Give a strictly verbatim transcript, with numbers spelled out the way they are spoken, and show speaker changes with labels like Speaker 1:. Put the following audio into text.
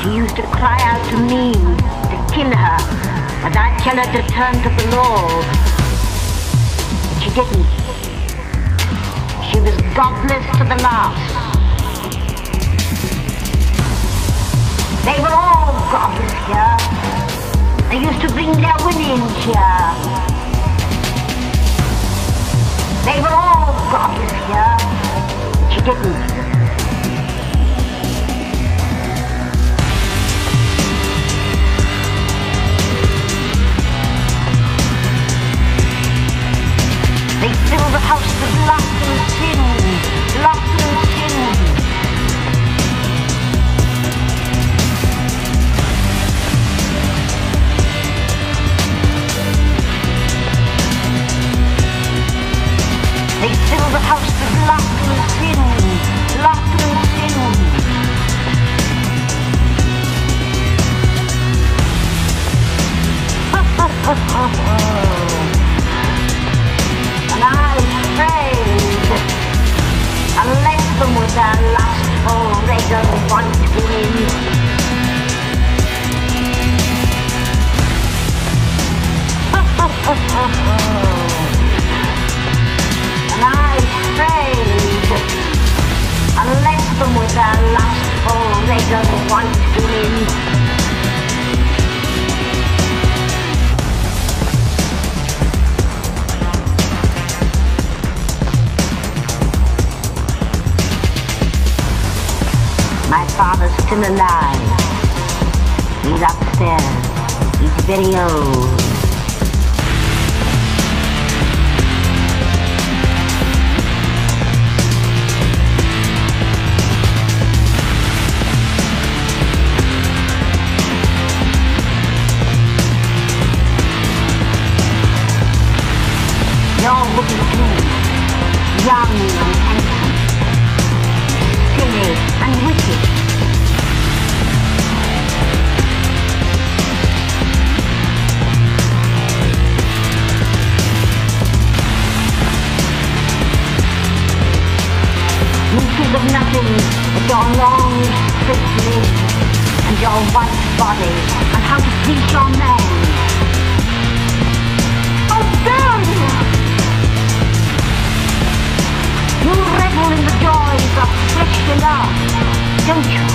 Speaker 1: She used to cry out to me to kill her, but I'd tell her to turn to the Lord. But she didn't. She was godless to the last. They were all godless here. They used to bring their women here. They were all godless here. She didn't. They fill the house with lust and sin, lust and sin. They fill the house with lust and sin, lust and sin. Ha ha ha ha ha. And I prayed, I left them with their lustful red and white women. Ha ha ha ha ha. And I prayed, I left them with their lustful red and white women. My father's still alive. He's upstairs. He's very old. You're looking too young and handsome, silly and wicked. You think of nothing but your long, straight legs and your white body and how to please your man. How dare you! You revel in the joys of fleshly love, don't you?